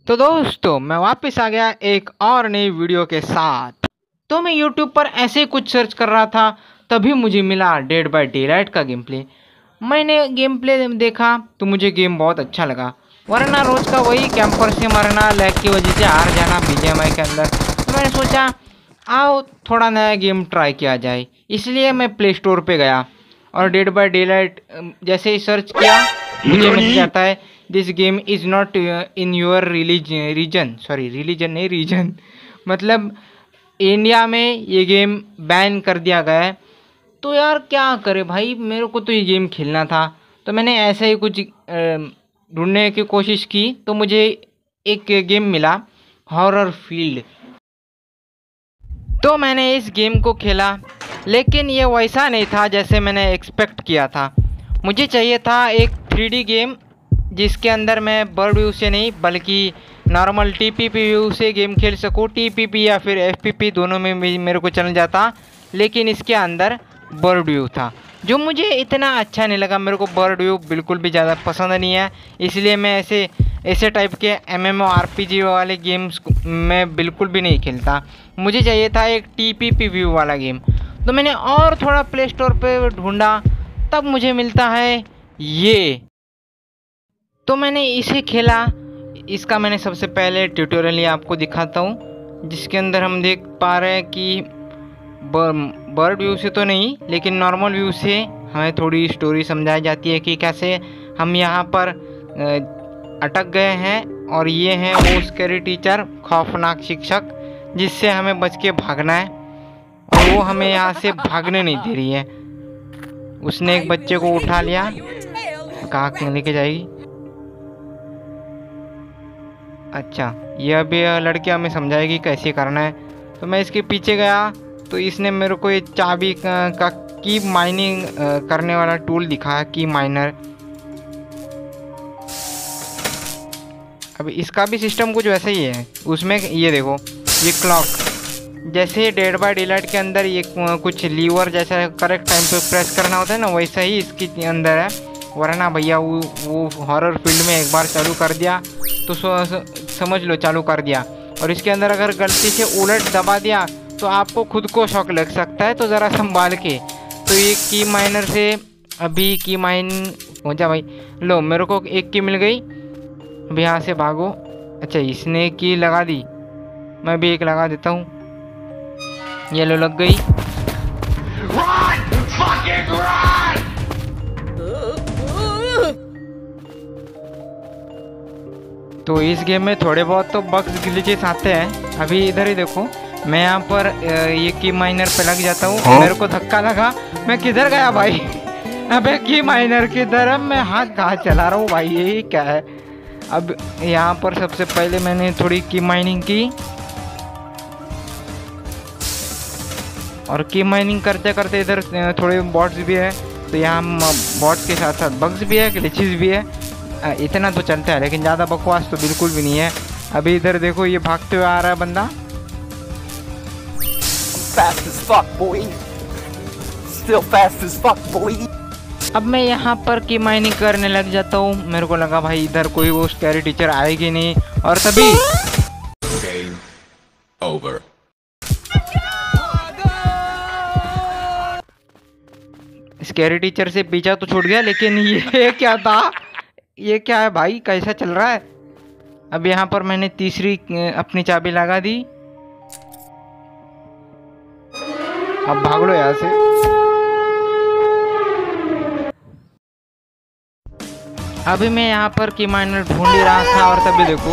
तो दोस्तों मैं वापस आ गया एक और नई वीडियो के साथ। तो मैं YouTube पर ऐसे कुछ सर्च कर रहा था, तभी मुझे मिला डेड बाय डेलाइट का गेम प्ले। मैंने गेम प्ले देखा तो मुझे गेम बहुत अच्छा लगा, वरना रोज़ का वही कैंपर से मरना, लैग की वजह से हार जाना BGMI के अंदर। तो मैंने सोचा आओ थोड़ा नया गेम ट्राई किया जाए, इसलिए मैं प्ले स्टोर पर गया और डेड बाय डेलाइट जैसे ही सर्च किया मुझे मैसेज आता है this game is not in your region, sorry religion नहीं रीजन, मतलब इंडिया में ये गेम बैन कर दिया गया है। तो यार क्या करे भाई, मेरे को तो ये गेम खेलना था। तो मैंने ऐसे ही कुछ ढूंढने की कोशिश की तो मुझे एक गेम मिला, हॉरर फील्ड। तो मैंने इस गेम को खेला, लेकिन ये वैसा नहीं था जैसे मैंने एक्सपेक्ट किया था। मुझे चाहिए था एक 3D गेम जिसके अंदर मैं बर्ड व्यू से नहीं बल्कि नॉर्मल TPP व्यू से गेम खेल सकूँ। TPP या फिर FPP दोनों में मेरे को चल जाता, लेकिन इसके अंदर बर्ड व्यू था जो मुझे इतना अच्छा नहीं लगा। मेरे को बर्ड व्यू बिल्कुल भी ज़्यादा पसंद नहीं है, इसलिए मैं ऐसे टाइप के MMORPG वाले गेम्स मैं बिल्कुल भी नहीं खेलता। मुझे चाहिए था एक TPP व्यू वाला गेम। तो मैंने और थोड़ा प्ले स्टोर पर ढूंढा, तब मुझे मिलता है ये। तो मैंने इसे खेला। इसका मैंने सबसे पहले ट्यूटोरियल ही आपको दिखाता हूँ, जिसके अंदर हम देख पा रहे हैं कि बर्ड व्यू से तो नहीं लेकिन नॉर्मल व्यू से हमें थोड़ी स्टोरी समझाई जाती है कि कैसे हम यहाँ पर अटक गए हैं और ये हैं वो स्कैरी टीचर, खौफनाक शिक्षक, जिससे हमें बच के भागना है और वो हमें यहाँ से भागने नहीं दे रही है। उसने एक बच्चे को उठा लिया, कहाँ लेके जाएगी? अच्छा, ये अभी लड़की हमें समझाएगी कैसे करना है। तो मैं इसके पीछे गया तो इसने मेरे को ये चाबी का की माइनिंग करने वाला टूल दिखाया, की माइनर। अब इसका भी सिस्टम कुछ वैसा ही है। उसमें ये देखो, ये क्लॉक जैसे डेड बाय डेलाइट के अंदर ये कुछ लीवर जैसा करेक्ट टाइम पे प्रेस करना होता है ना, वैसा ही इसके अंदर है। वरना भैया वो हॉरर फील्ड में एक बार चालू कर दिया तो समझ लो चालू कर दिया, और इसके अंदर अगर गलती से उलट दबा दिया तो आपको खुद को शॉक लग सकता है। तो ज़रा संभाल के। तो ये की माइनर से अभी की माइन हो जा भाई। लो मेरे को एक की मिल गई, अभी यहाँ से भागो। अच्छा इसने की लगा दी, मैं भी एक लगा देता हूँ। ये लो लग गई। तो इस गेम में थोड़े बहुत तो बग्स ग्लिचेस आते हैं। अभी इधर ही देखो, मैं यहाँ पर ये की माइनर पे लग जाता हूँ। मेरे को धक्का लगा, मैं किधर गया भाई? अबे की माइनर किधर है? मैं हाथ कहाँ चला रहा हूँ भाई, यही क्या है? अब यहाँ पर सबसे पहले मैंने थोड़ी की माइनिंग की, और की माइनिंग करते करते इधर थोड़े बॉट्स भी है। तो यहाँ बॉट्स के साथ साथ बग्स भी है, ग्लिचेस भी है। इतना तो चलता है, लेकिन ज़्यादा बकवास तो बिल्कुल भी नहीं है। अभी इधर देखो, ये भागते हुए आ रहा है बंदा। Fast as fuck, boy. Still fast as fuck, boy. अब मैं यहाँ पर की माइनिंग करने लग जाता हूँ। मेरे को लगा भाई इधर कोई वो स्कैरी टीचर आएगी नहीं, और तभी Game over. स्कैरी टीचर से पीछा तो छूट गया, लेकिन ये क्या था? ये क्या है भाई, कैसा चल रहा है? अब यहाँ पर मैंने तीसरी अपनी चाबी लगा दी। अब भाग लो यहाँ से। अभी मैं यहाँ पर की माइनर ढूंढ ही रहा था, और तभी देखो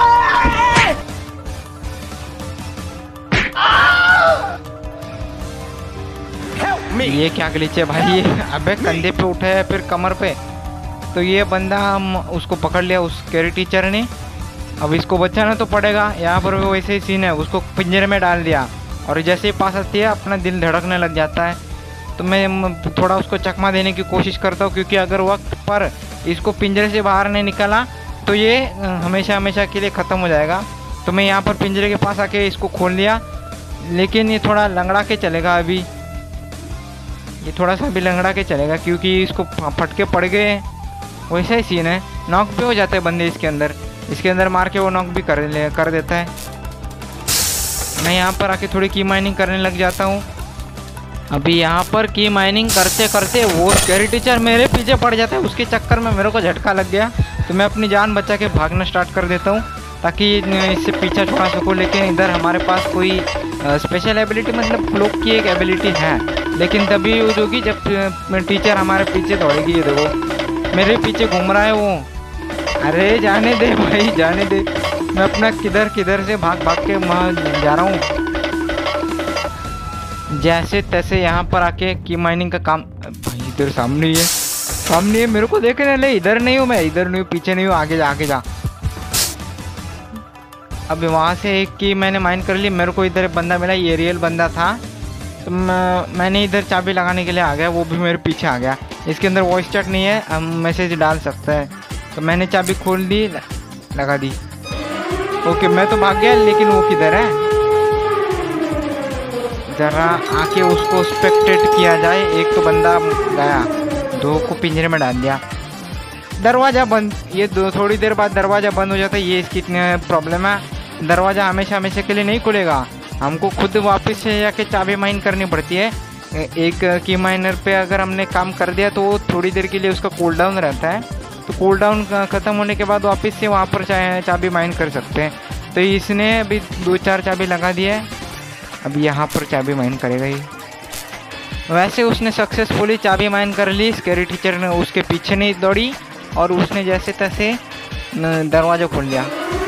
ये क्या ग्लिच है भाई? अबे कंधे पे उठा है फिर कमर पे। तो ये बंदा हम उसको पकड़ लिया उस स्कैरी टीचर ने। अब इसको बचाना तो पड़ेगा। यहाँ पर वो वैसे ही सीन है, उसको पिंजरे में डाल दिया, और जैसे ही पास आती है अपना दिल धड़कने लग जाता है। तो मैं थोड़ा उसको चकमा देने की कोशिश करता हूँ, क्योंकि अगर वक्त पर इसको पिंजरे से बाहर नहीं निकाला तो ये हमेशा हमेशा के लिए ख़त्म हो जाएगा। तो मैं यहाँ पर पिंजरे के पास आके इसको खोल लिया, लेकिन ये थोड़ा लंगड़ा के चलेगा। अभी ये थोड़ा सा भी लंगड़ा के चलेगा, क्योंकि इसको फटके पड़ गए। वैसा ही सीन है, नॉक पे हो जाते हैं बंदे इसके अंदर। इसके अंदर मार के वो नॉक भी कर देता है। मैं यहाँ पर आके थोड़ी की माइनिंग करने लग जाता हूँ। अभी यहाँ पर की माइनिंग करते करते वो स्कैरी टीचर मेरे पीछे पड़ जाता है। उसके चक्कर में मेरे को झटका लग गया, तो मैं अपनी जान बचा के भागना स्टार्ट कर देता हूँ ताकि इससे पीछा छुड़ा सकूँ। लेकिन इधर हमारे पास कोई स्पेशल एबिलिटी मतलब क्लोक की एक एबिलिटी है, लेकिन तभी यूज होगी जब टीचर हमारे पीछे दौड़ेगी। ये देखो मेरे पीछे घूम रहा है वो। अरे जाने दे भाई, जाने दे। मैं अपना किधर से भाग के वहाँ जा रहा हूँ। जैसे तैसे यहाँ पर आके की माइनिंग का काम। भाई इधर सामने ही है, सामने है, मेरे को देखने ले। इधर नहीं हूँ मैं, इधर नहीं हूँ, पीछे नहीं हूँ, आगे जा। अभी वहाँ से एक की मैंने माइन कर ली। मेरे को इधर बंदा मिला, ये रियल बंदा था, तो मैंने इधर चाबी लगाने के लिए आ गया। वो भी मेरे पीछे आ गया। इसके अंदर वॉइस चैट नहीं है, हम मैसेज डाल सकते हैं। तो मैंने चाबी खोल दी, लगा दी। ओके मैं तो भाग गया, लेकिन वो किधर है? जरा आके उसको स्पेक्टेट किया जाए। एक तो बंदा गया, दो को पिंजरे में डाल दिया। दरवाज़ा बंद। ये थोड़ी देर बाद दरवाज़ा बंद हो जाता है। ये इसकी प्रॉब्लम है। दरवाज़ा हमेशा के लिए नहीं खुलेगा, हमको खुद वापस से जाके चाबी माइन करनी पड़ती है। एक की माइनर पे अगर हमने काम कर दिया तो थोड़ी देर के लिए उसका कूल डाउन रहता है। तो कूल डाउन ख़त्म होने के बाद वापस से वहाँ पर चाबी माइन कर सकते हैं। तो इसने अभी 2-4 चाबी लगा दी है। अब यहाँ पर चाबी माइन करेगा ही। वैसे उसने सक्सेसफुली चाबी माइन कर ली। स्कैरी टीचर ने उसके पीछे नहीं दौड़ी और उसने जैसे तैसे दरवाज़ा खोल लिया।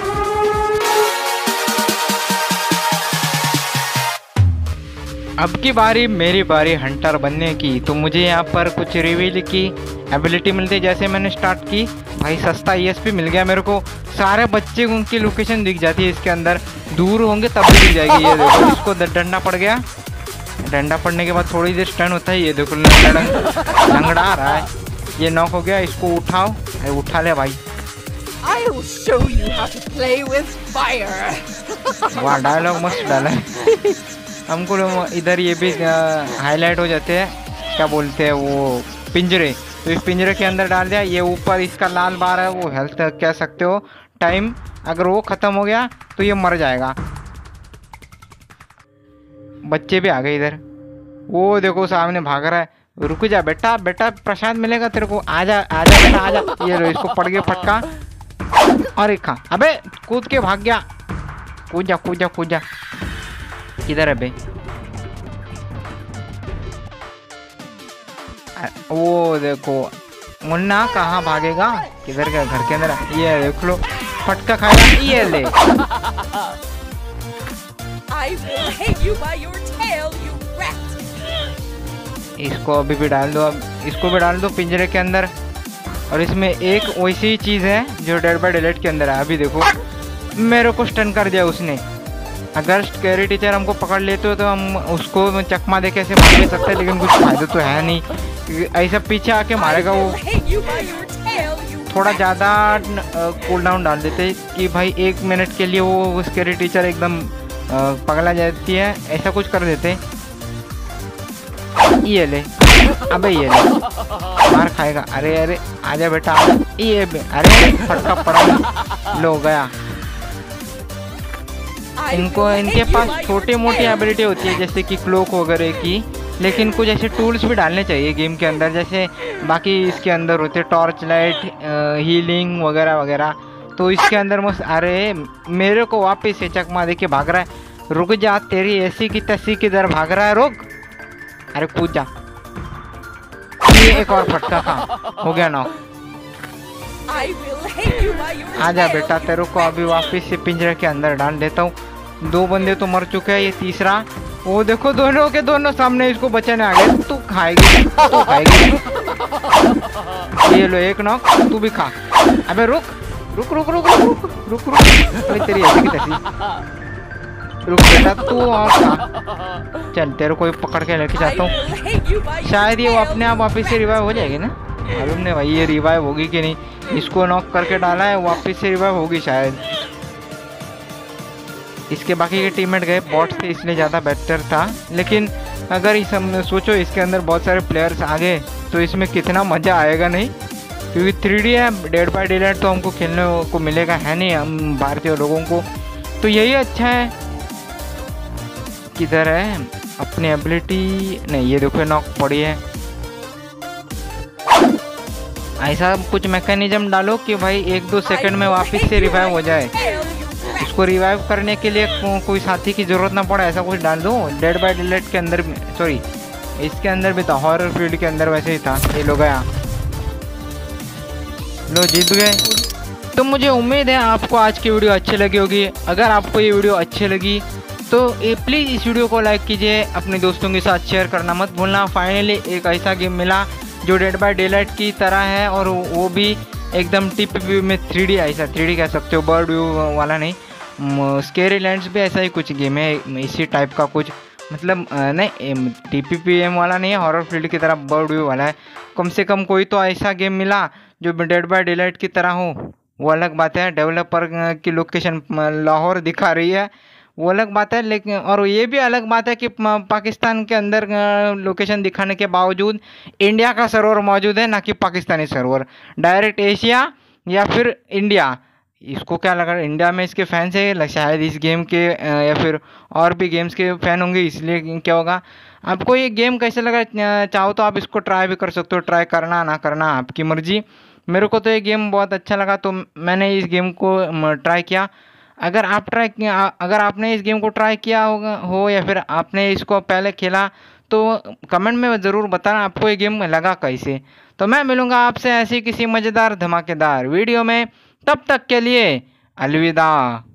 अब की बारी मेरी बारी हंटर बनने की। तो मुझे यहाँ पर कुछ रिवील की एबिलिटी मिलती है। जैसे मैंने स्टार्ट की, भाई सस्ता ESP मिल गया मेरे को। सारे बच्चे उनकी लोकेशन दिख जाती है इसके अंदर, दूर होंगे तब भी दिख जाएगी। ये देखो इसको डंडा पड़ गया। डंडा पड़ने के बाद थोड़ी देर स्टन होता है। ये देखो लंगड़ा रहा है। ये नॉक हो गया, इसको उठाओ। अरे उठा ले भाई। I'll show you how to play with fire. वाह डायलॉग मस्त डाला है। हमको इधर ये भी हाईलाइट हो जाते हैं, क्या बोलते हैं वो, पिंजरे। तो इस पिंजरे के अंदर डाल दिया। ये ऊपर इसका लाल बार है, वो हेल्थ कह सकते हो, टाइम। अगर वो ख़त्म हो गया तो ये मर जाएगा। बच्चे भी आ गए इधर। वो देखो सामने भाग रहा है। रुक जा बेटा, बेटा प्रसाद मिलेगा तेरे को। आजा आजा बेटा आजा। ये लो इसको पड़ गया फटका और एक खा। अबे कूद के भाग गया। कूद जा कूद जा कूद जा। किधर है बे? वो देखो मुन्ना कहाँ भागेगा, किधर गया? घर के अंदर। ये देख लो फटका खाएगा। ये ले। I will hang you by your tail, you rat. इसको अभी भी डाल दो। अब इसको भी डाल दो पिंजरे के अंदर। और इसमें एक वैसी चीज़ है जो डेड बाय डेलेट के अंदर है। अभी देखो मेरे को स्टन कर दिया उसने। अगर स्कैरी टीचर हमको पकड़ लेते हो तो हम उसको चकमा दे के ऐसे मार भी सकते हैं, लेकिन कुछ फायदा तो है नहीं। ऐसा पीछे आके मारेगा वो। थोड़ा ज़्यादा कूल डाउन डाल देते कि भाई 1 मिनट के लिए वो स्कैरी टीचर एकदम पगला जाती है। ऐसा कुछ कर देते। ये ले। अबे ये ले, मार खाएगा। अरे अरे आजा बेटा आजा। ये अरे फटका पड़ा। लो गया। इनके पास छोटी मोटी एबिलिटी होती है जैसे कि क्लोक वगैरह की, लेकिन कुछ ऐसे टूल्स भी डालने चाहिए गेम के अंदर। जैसे बाकी इसके अंदर होते हैं टॉर्च लाइट, हीलिंग वगैरह वगैरह। तो इसके अंदर मस्त। अरे मेरे को वापस से चकमा दे के भाग रहा है। रुक जा, तेरी ऐसी की तैसी किधर भाग रहा है, रुक। अरे कूद जा। ये एक और फटका खा, हो गया नॉक। आजा बेटा, तेरे को अभी वापस से पिंजरे के अंदर डाल देता हूँ। 2 बंदे तो मर चुके हैं, ये तीसरा। वो देखो दोनों के दोनों सामने इसको बचाने आ गए। तू खाएगी, तू खाएगी। ये लो एक नॉक, तू भी खा। अबे रुक रुक रुक रुक रुक रुक रुक। अरे तेरी ऐसी की तैसी। रुक बेटा तू और खा। चल तेरे को पकड़ के लेके जाता हूँ। शायद ये वो अपने आप वापस से रिवाइव हो जाएगी ना। मालूम नहीं भाई ये रिवाइव होगी कि नहीं। इसको नॉक करके डाला है, वापस से रिवाइव होगी शायद। इसके बाकी के टीममेट गए बॉट से, इसलिए ज़्यादा बेटर था। लेकिन अगर इस हम सोचो इसके अंदर बहुत सारे प्लेयर्स आ गए तो इसमें कितना मज़ा आएगा नहीं। क्योंकि 3D है। डेड बाय डेलाइट तो हमको खेलने को मिलेगा है नहीं हम भारतीय लोगों को, तो यही अच्छा है। किधर है अपनी एबिलिटी? नहीं, ये देखो नॉक पड़ी है। ऐसा कुछ मैकेनिज्म डालो कि भाई 1-2 सेकंड में वापस से रिवाइव हो जाए। इसको रिवाइव करने के लिए कोई साथी की ज़रूरत ना पड़े, ऐसा कुछ डाल दो। डेड बाय डेलाइट के अंदर, सॉरी इसके अंदर भी था, हॉरर फील्ड के अंदर वैसे ही था। ये लोग गया, लो जीत गए। तो मुझे उम्मीद है आपको आज की वीडियो अच्छी लगी होगी। अगर आपको ये वीडियो अच्छी लगी तो प्लीज़ इस वीडियो को लाइक कीजिए, अपने दोस्तों के साथ शेयर करना मत भूलना। फाइनली एक ऐसा गेम मिला जो डेड बाय डेलाइट की तरह है, और वो भी एकदम TPP में 3D, ऐसा 3D कह सकते हो, बर्ड व्यू वाला नहीं। स्केरी लैंड्स भी ऐसा ही कुछ गेम है, इसी टाइप का कुछ, मतलब नहीं TPPM वाला नहीं है, हॉरर फील्ड की तरह बर्ड व्यू वाला है। कम से कम कोई तो ऐसा गेम मिला जो डेड बाय डेलाइट की तरह हो, वो अलग बात है। डेवलपर की लोकेशन लाहौर दिखा रही है, वो अलग बात है। लेकिन और ये भी अलग बात है कि पाकिस्तान के अंदर लोकेशन दिखाने के बावजूद इंडिया का सर्वर मौजूद है, ना कि पाकिस्तानी सर्वर। डायरेक्ट एशिया या फिर इंडिया, इसको क्या लगा, इंडिया में इसके फैंस है शायद इस गेम के, या फिर और भी गेम्स के फ़ैन होंगे, इसलिए क्या होगा। आपको ये गेम कैसे लगा, चाहो तो आप इसको ट्राई भी कर सकते हो, ट्राई करना ना करना आपकी मर्जी। मेरे को तो ये गेम बहुत अच्छा लगा, तो मैंने इस गेम को ट्राई किया। अगर आपने इस गेम को ट्राई किया हो या फिर आपने इसको पहले खेला, तो कमेंट में ज़रूर बताना आपको ये गेम लगा कैसे। तो मैं मिलूँगा आपसे ऐसी किसी मज़ेदार धमाकेदार वीडियो में, तब तक के लिए अलविदा।